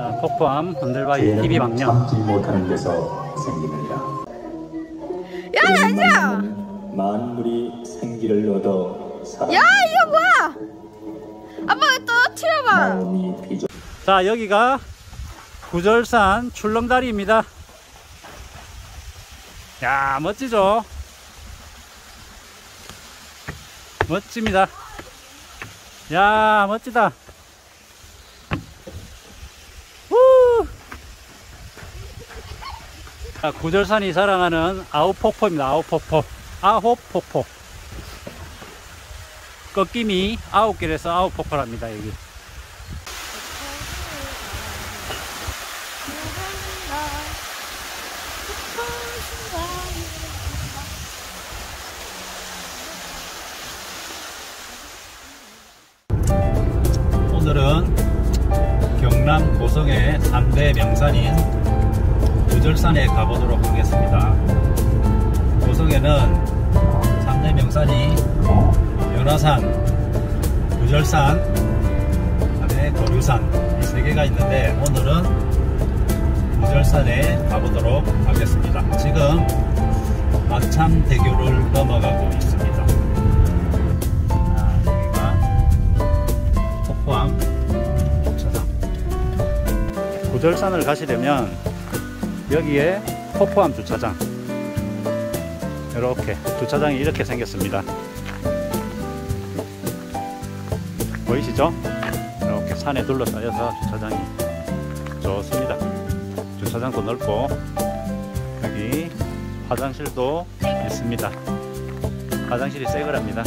폭포암 흔들바위 TV 망령. 참지 못하는 데서 생기느니라. 야, 라이즈야! 만물이 생기를 얻어 살아. 야, 이거 뭐야? 아빠 떨어뜨려봐. 마음이 비좁. 자, 여기가 구절산 출렁다리입니다. 야, 멋지죠? 멋집니다. 야, 멋지다. 후! 자, 구절산이 자랑하는 아홉폭포입니다. 아홉폭포. 아홉폭포. 꺾임이 9개에서 9폭포랍니다, 여기. 오늘은 경남 고성의 3대 명산인 구절산에 가보도록 하겠습니다. 고성에는 3대 명산이 연화산, 구절산, 그다음에 도류산 이 3개가 있는데 오늘은 구절산에 가보도록 하겠습니다. 지금 마참대교를 넘어가고 있습니다. 폭포암 주차장. 구절산을 가시려면 여기에 폭포암 주차장, 이렇게 주차장이 이렇게 생겼습니다. 보이시죠? 이렇게 산에 둘러싸여서 주차장이 좋습니다. 주차장도 넓고 여기 화장실도 있습니다. 화장실이 새 거랍니다.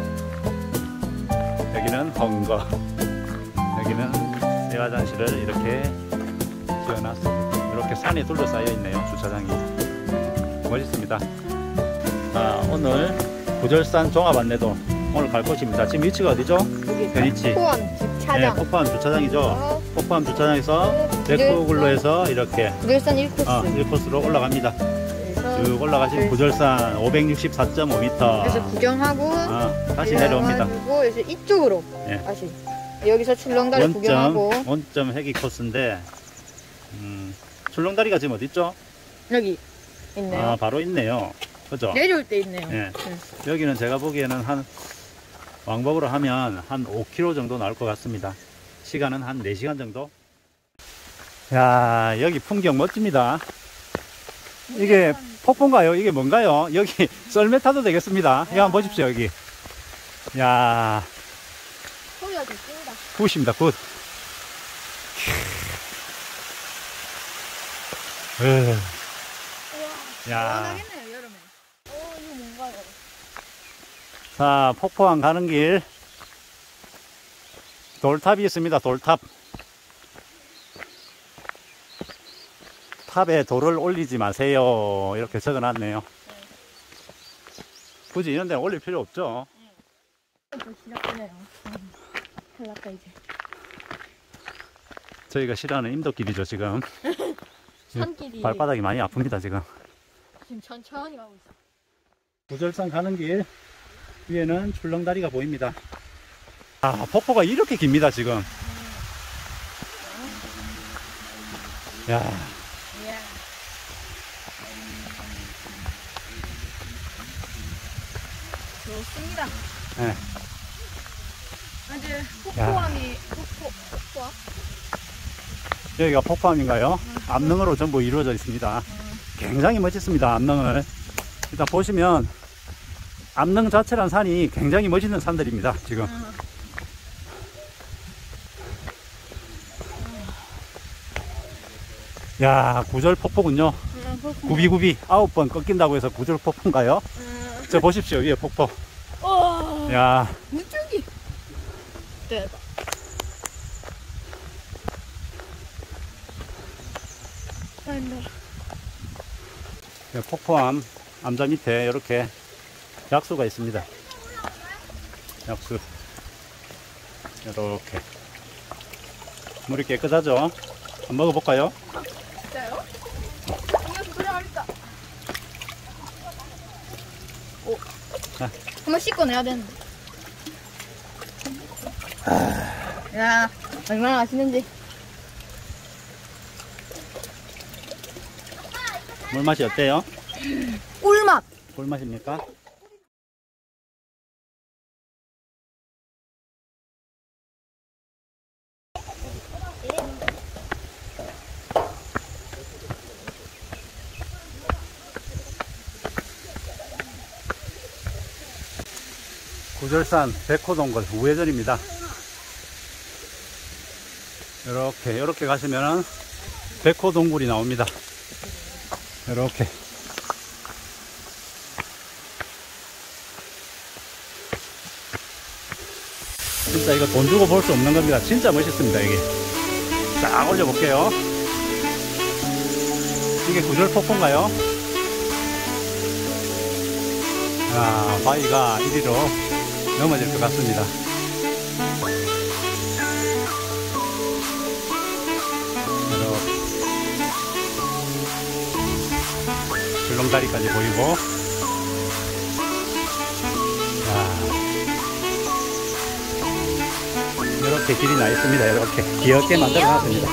여기는 헝거, 여기는 새 화장실을 이렇게 지어놨습니다. 이렇게 산에 둘러싸여 있네요. 주차장이 멋있습니다. 오늘 구절산 종합 안내도 오늘 갈 곳입니다. 지금 위치가 어디죠? 위치. 폭포암 주차장. 네, 폭포암 주차장이죠. 폭포암 주차장에서 백구글로에서 이렇게 구절산 1코스. 1코스로 올라갑니다. 쭉 올라가시면 구절산 564.5m. 그래서 구경하고 다시 내려옵니다. 그래서 이쪽으로 다시 여기서 출렁다리 구경하고. 원점 회기 코스인데 출렁다리가 지금 어디 있죠? 여기 있네요. 바로 있네요. 그죠? 내려올 때 있네요. 네. 여기는 제가 보기에는 한 왕복으로 하면 한 5km 정도 나올 것 같습니다. 시간은 한 4시간 정도. 야, 여기 풍경 멋집니다. 이게 폭포인가요? 이게 뭔가요? 여기 썰매 타도 되겠습니다. 이거 한번 보십시오. 여기. 야, 소리가 좋습니다. 굿입니다. 굿. 야. 시원하겠네요, 여름에. 이거 뭔가요? 자, 폭포암 가는 길 돌탑이 있습니다. 돌탑. 탑에 돌을 올리지 마세요. 이렇게 적어놨네요. 굳이 이런 데는 올릴 필요 없죠. 시작되네요. 큰일 났다 이제. 저희가 싫어하는 임도길이죠 지금. 산길이. 발바닥이 많이 아픕니다 지금. 지금 천천히 가고 있어. 구절산 가는 길 위에는 출렁다리가 보입니다. 폭포가 이렇게 깁니다 지금. 야. 좋습니다. 네. 이제 폭포암이 폭포암? 여기가 폭포암인가요? 암릉으로 전부 이루어져 있습니다. 굉장히 멋있습니다. 암릉을 일단 보시면 암릉 자체란 산이 굉장히 멋있는 산들입니다. 지금 야, 구절폭포군요. 구비구비 9번 꺾인다고 해서 구절폭포인가요? 저 보십시오. 위에 폭포. 야, 물줄기 대박. 폭포암 암자 밑에 이렇게 약수가 있습니다. 약수 이렇게 물이 깨끗하죠? 한번 먹어볼까요? 진짜요? 이거 그래야겠다. 오, 한번 씻고 내야 되는데. 야, 얼마나 맛있는지. 물맛이 어때요? 꿀맛. 꿀맛입니까? 구절산 백호동굴 우회전입니다. 이렇게 가시면은 백호동굴이 나옵니다. 이렇게. 진짜 이거 돈 주고 볼 수 없는 겁니다. 진짜 멋있습니다. 이게 쫙 올려볼게요. 이게 구절폭포인가요? 아, 바위가 이리로 넘어질 것 같습니다. 줄렁다리까지 보이고. 이렇게 길이 나 있습니다. 이렇게 귀엽게 만들어 놨습니다.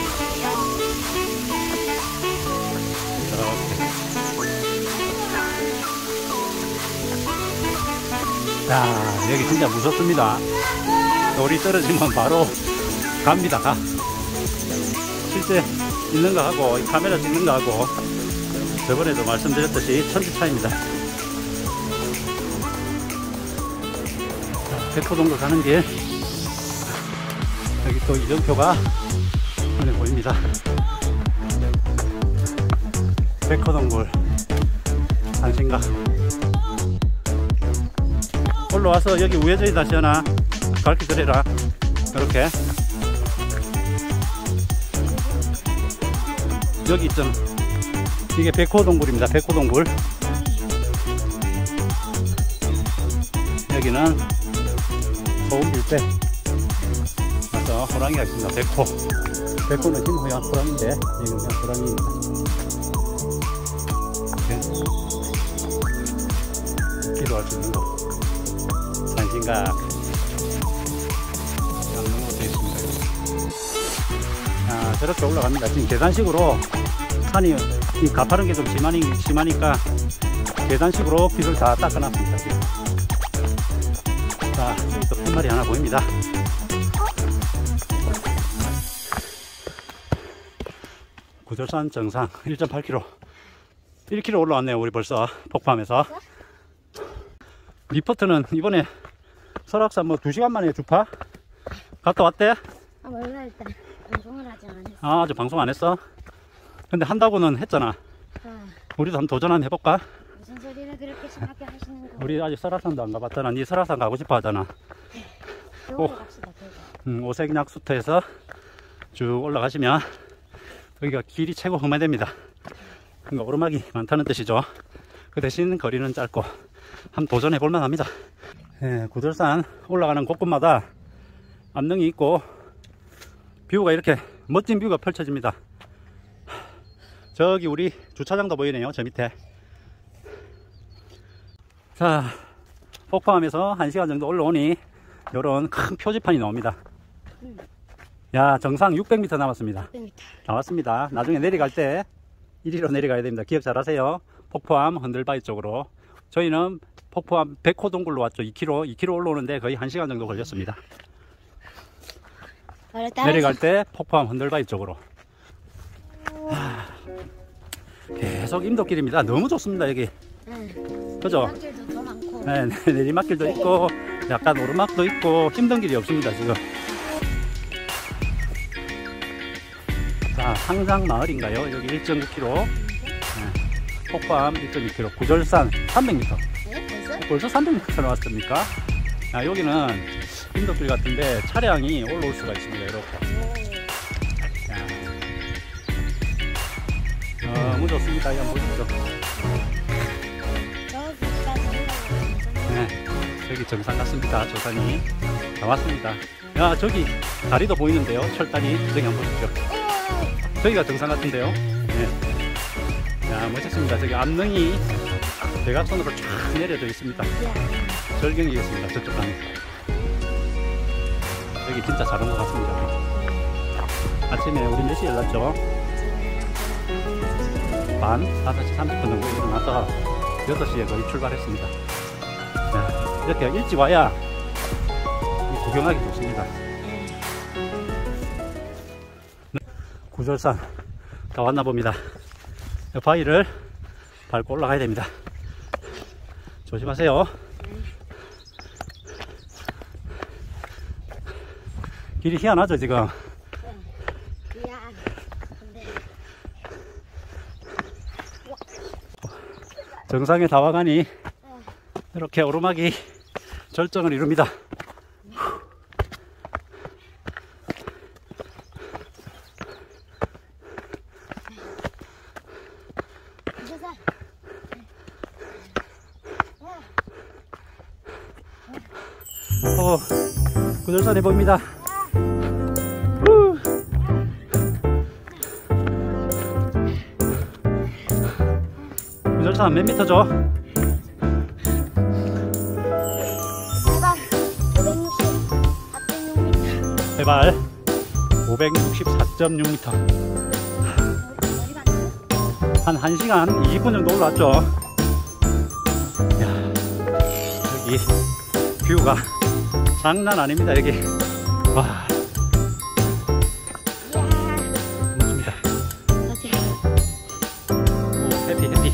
자, 여기 진짜 무섭습니다. 돌이 떨어지면 바로 갑니다. 가. 실제 있는 거 하고 카메라 찍는 거 하고 저번에도 말씀드렸듯이 천지차이입니다. 백호동굴 가는 길, 여기 또 이정표가 눈에 보입니다. 백호동굴 안심가. 올라와서 여기 우회전이다 시원아. 밝게 그래라. 이렇게 여기 있잖아. 이게 백호동굴입니다. 백호동굴. 여기는 소음빌대. 그래서 호랑이가 있습니다. 백호. 백호는 흰호양 호랑인데 여기는 그냥 호랑이입니다. 기도할 수 있는 곳. 산신각. 양릉으로 되어 있습니다. 아, 저렇게 올라갑니다. 지금 계단식으로 산이 이 가파른 게 좀 심하니까 계단식으로 길을 다 닦아놨습니다. 지금. 자, 여기 또 팻말이 하나 보입니다. 구절산 정상 1.8km 1km 올라왔네요. 우리 벌써 폭포하면서. 리포트는 이번에 설악산 뭐 2시간 만에 주파 갔다 왔대? 아, 몰라. 일단 방송을 하지 않았어. 아, 아직 방송 안 했어? 근데 한다고는 했잖아. 우리도 한번 도전 한번 해볼까? 무슨 소리를 그렇게 심하게 하시는 거? 우리 아직 설악산도 안 가봤잖아. 니 설악산 가고 싶어 하잖아. 겨울에 갑시다. 겨울에. 오색약수터에서 쭉 올라가시면 여기가 길이 최고 험해됩니다. 그러니까 오르막이 많다는 뜻이죠. 그 대신 거리는 짧고 한번 도전해 볼만 합니다. 예, 구절산 올라가는 곳곳마다 암릉이 있고 뷰가 이렇게 멋진 뷰가 펼쳐집니다. 저기 우리 주차장도 보이네요. 저 밑에. 자, 폭포하면서 1시간 정도 올라오니 요런 큰 표지판이 나옵니다. 야, 정상 600m 남았습니다. 600m. 나왔습니다. 나중에 내려갈 때 이리로 내려가야 됩니다. 기억 잘 하세요. 폭포암 흔들바위 쪽으로. 저희는 폭포암 백호동굴로 왔죠. 2km 올라오는데 거의 1시간 정도 걸렸습니다. 내려갈 때 폭포암 흔들바위 쪽으로. 계속 임도길입니다. 너무 좋습니다. 여기. 그죠? 내리막길도 더 많고. 네, 내리막길도 있고 약간 오르막도 있고 힘든 길이 없습니다. 지금. 자, 상장마을인가요? 여기 1.9km. 네, 폭포암 1.2km. 구절산 300m. 네? 벌써 300m 나왔습니까? 아, 여기는 임도길 같은데 차량이 올라올 수가 있습니다. 이렇게. 너무 좋습니다. 한번 보십시오. 저기까지 올라가면 네, 여기 정상 같습니다. 조산이 나왔습니다. 야, 저기 다리도 보이는데요. 철다리. 저기 한번 보십시오. 저기가 정상 같은데요. 네. 야, 멋있습니다. 저기 암릉이 대각선으로 쫙 내려져 있습니다. 절경이 있습니다. 저쪽 방에. 여기 진짜 잘 온 것 같습니다. 아침에 우리 몇 시에 일났죠? 반, 5시 30분 정도 일어나서 6시에 거의 출발했습니다. 자, 이렇게 일찍 와야 구경하기 좋습니다. 구절산 다 왔나 봅니다. 바위를 밟고 올라가야 됩니다. 조심하세요. 길이 희한하죠 지금. 야. 근데 정상에 다 와가니 이렇게 오르막이 절정을 이룹니다. 구절산이 보입니다. 구절산 몇 미터죠? 해발 해발 564.6m. 한 1시간 20분 정도 올라왔죠. 이야, 여기 뷰가 장난 아닙니다. 여기 와, 멋집니다. 오, 해피 해피.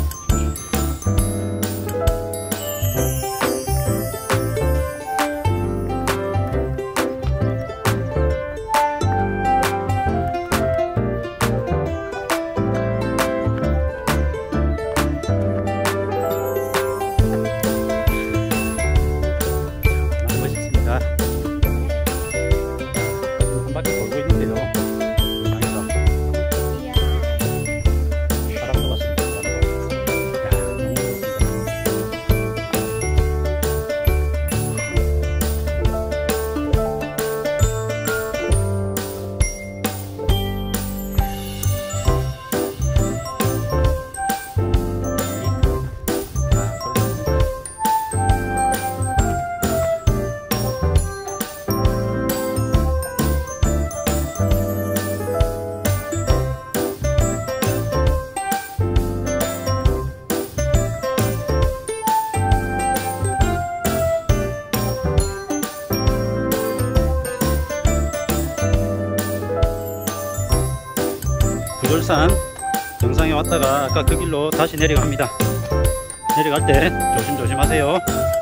구절산 정상에 왔다가 아까 그 길로 다시 내려갑니다. 내려갈 때 조심조심 하세요.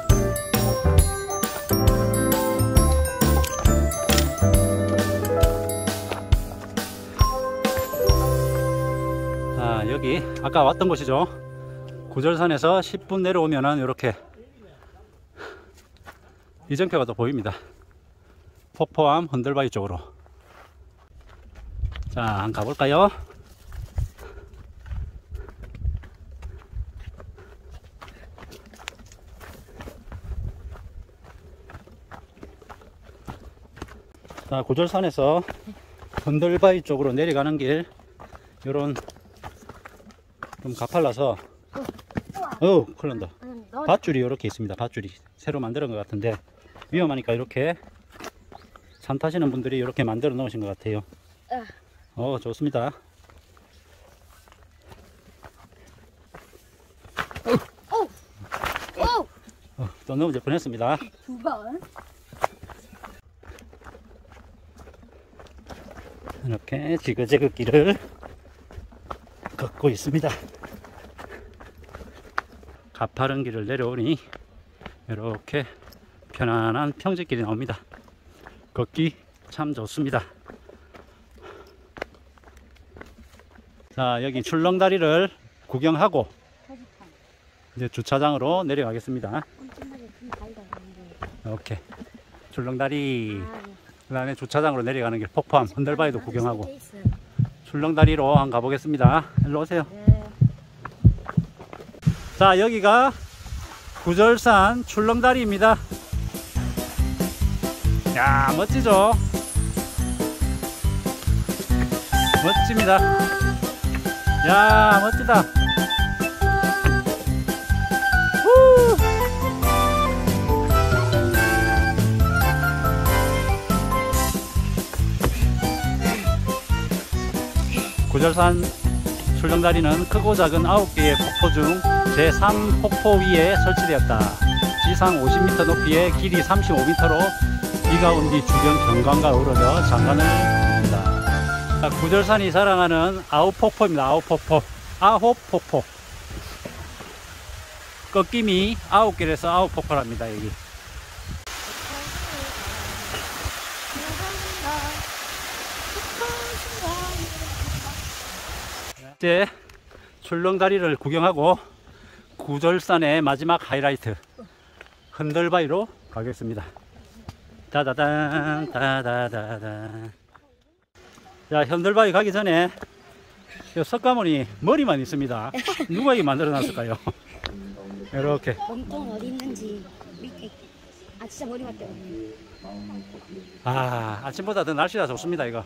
자, 여기 아까 왔던 곳이죠. 구절산에서 10분 내려오면은 이렇게 이정표가 또 보입니다. 폭포암 흔들바위 쪽으로. 자, 한번 가볼까요? 자, 구절산에서 흔들바위 쪽으로 내려가는 길, 요런 좀 가팔라서 큰일 난다. 밧줄이 이렇게 있습니다. 밧줄이 새로 만드는 것 같은데 위험하니까 이렇게 산 타시는 분들이 이렇게 만들어 놓으신 것 같아요. 좋습니다. 또 넘어질 뻔했습니다. 두 번. 이렇게 지그재그 길을 걷고 있습니다. 가파른 길을 내려오니 이렇게 편안한 평지길이 나옵니다. 걷기 참 좋습니다. 자, 여기 출렁다리를 구경하고 이제 주차장으로 내려가겠습니다. 이렇게 출렁다리, 그 다음에 주차장으로 내려가는 길, 폭포암 흔들바위도 구경하고 출렁다리로 한번 가보겠습니다. 일로 오세요. 자, 여기가 구절산 출렁다리입니다. 야, 멋지죠? 멋집니다. 야, 멋지다. 후! 구절산 출렁다리는 크고 작은 9개의 폭포 중 제3폭포 위에 설치되었다. 지상 50m 높이에 길이 35m로 비가 온 뒤 주변 경관과 어우러져 장관을 줍니다. 구절산이 자랑하는 아홉폭포입니다. 아홉폭포. 꺾임이 9개라서 9폭포랍니다. 여기. 이제 출렁다리를 구경하고 구절산의 마지막 하이라이트 흔들바위로 가겠습니다. 따다단 따다다단. 자, 흔들바위 가기 전에 이 석가모니 머리만 있습니다. 누가 이 만들어 놨을까요? 이렇게. 몸통 어디 있는지 밑에. 아 진짜 머리 맞대요. 아, 아침보다 더 날씨가 좋습니다. 이거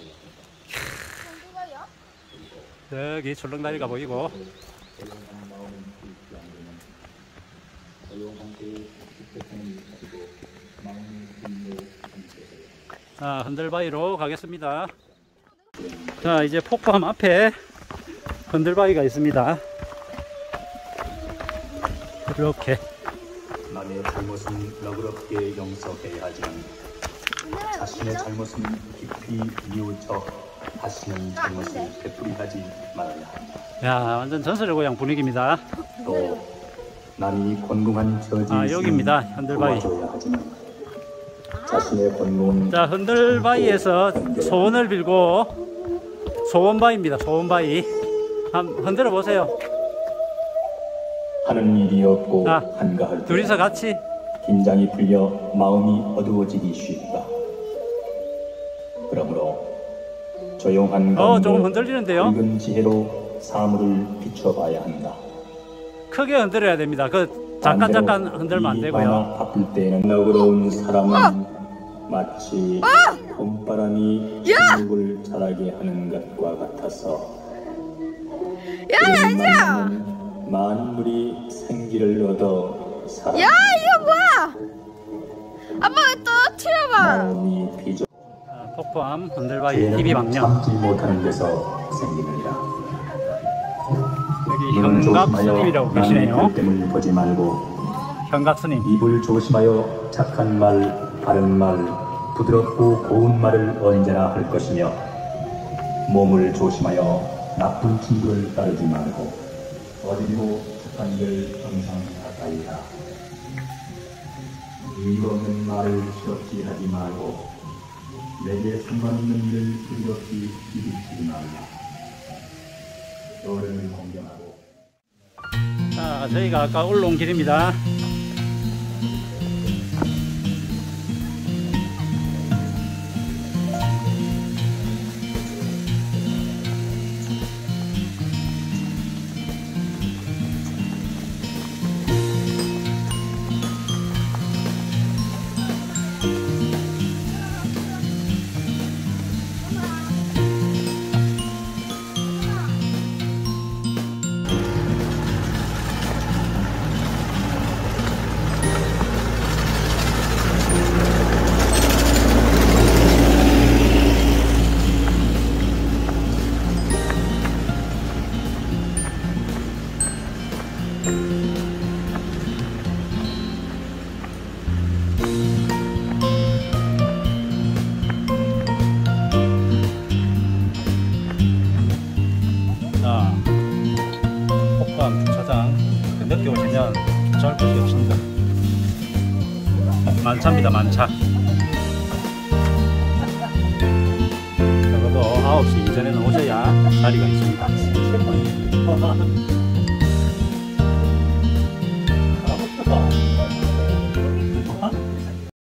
저기 출렁다리가 보이고, 자, 흔들바위로 가겠습니다. 자, 이제 폭포함 앞에 흔들바위가 있습니다. 이렇게. 남의 잘못은 너그럽게 용서해야 하지만 자신의 잘못은 깊이 뉘우쳐 다시는 잘못을 되풀이하지 말아야 한다. 야, 완전 전설의 고향 분위기입니다. 또 남이 곤궁한 처지에 여기입니다. 흔들바위. 도와줘야 하지만 자신의 곤궁은 자, 흔들바위에서 소원을 빌고, 소원바위입니다. 소원바위. 한번 흔들어 보세요. 하는 일이 없고 자, 한가할 때 둘이서 같이. 긴장이 풀려 마음이 어두워지기 쉽다. 그러므로 조용한 조금 흔들리는데요. 붉은 지혜로 사물을 비춰봐야 한다. 크게 흔들어야 됩니다. 잠깐 흔들면 안 되고요. 바쁠 때는 너그러운 사람은 마치 봄바람이 천국을 자라게 하는 것과 같아서 야! 만물이 생기를 얻어 살아. 야, 이거 뭐야? 아빠 또 튀어봐. 마음이 비좁. 폭포암 흔들바위 TV 방영. 참지 못하는 데서 생기느니라. 여기 눈을 현각스님이라고 조심하여 계시네요. 남의 됨을 보지 말고 현각스님. 입을 조심하여 착한 말, 바른 말, 부드럽고 고운 말을 언제나 할 것이며 몸을 조심하여 나쁜 친구를 따르지 말고 어디고 착한 일을 항상 가까이 하라. 이유 없는 말을 실없이 하지 말고 내게 상관없는 일을 부드럽게 일으키지 말라. 어른을 공경하고. 자, 저희가 아까 올라온 길입니다. 자, 폭포암 주차장 늦게 오시면 주차할 곳이 없습니다. 만차입니다. 만차. 적어도 9시 이전에는 오셔야 자리가 있습니다.